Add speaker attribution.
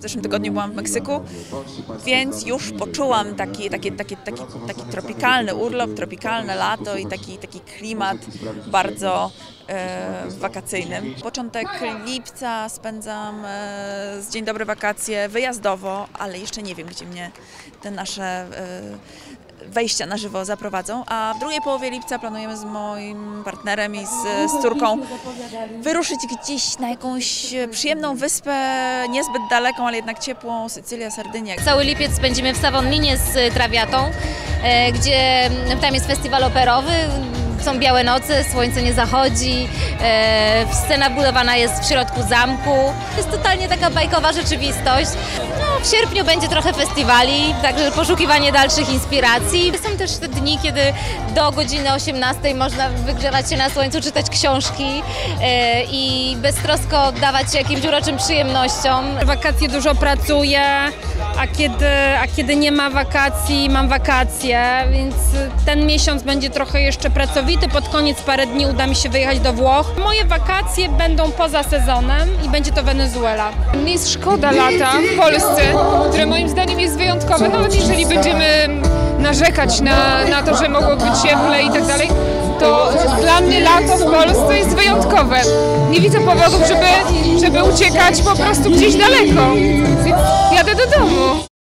Speaker 1: zeszłym tygodniu byłam w Meksyku, więc już poczułam taki tropikalny urlop, tropikalne lato i taki klimat bardzo wakacyjny. Początek lipca spędzam z Dzień Dobry wakacje wyjazdowo, ale jeszcze nie wiem, gdzie mnie te nasze wejścia na żywo zaprowadzą, a w drugiej połowie lipca planujemy z moim partnerem i z córką wyruszyć gdzieś na jakąś przyjemną wyspę, niezbyt daleką, ale jednak ciepłą, Sycylia, Sardynia.
Speaker 2: Cały lipiec spędzimy w Savonlinie z Traviatą, gdzie tam jest festiwal operowy. Są białe noce, słońce nie zachodzi, scena budowana jest w środku zamku. Jest totalnie taka bajkowa rzeczywistość. No, w sierpniu będzie trochę festiwali, także poszukiwanie dalszych inspiracji. Są też te dni, kiedy do godziny 18 można wygrzewać się na słońcu, czytać książki i beztrosko oddawać się jakimś uroczym przyjemnościom.
Speaker 3: W wakacje dużo pracuję, a kiedy nie ma wakacji, mam wakacje, więc ten miesiąc będzie trochę jeszcze pracowity. Pod koniec parę dni uda mi się wyjechać do Włoch. Moje wakacje będą poza sezonem i będzie to Wenezuela.
Speaker 4: Mnie jest szkoda lata w Polsce, które moim zdaniem jest wyjątkowe, nawet jeżeli będziemy narzekać na to, że mogło być cieplej i tak dalej, to dla mnie lato w Polsce jest wyjątkowe. Nie widzę powodów, żeby uciekać po prostu gdzieś daleko, więc jadę do domu.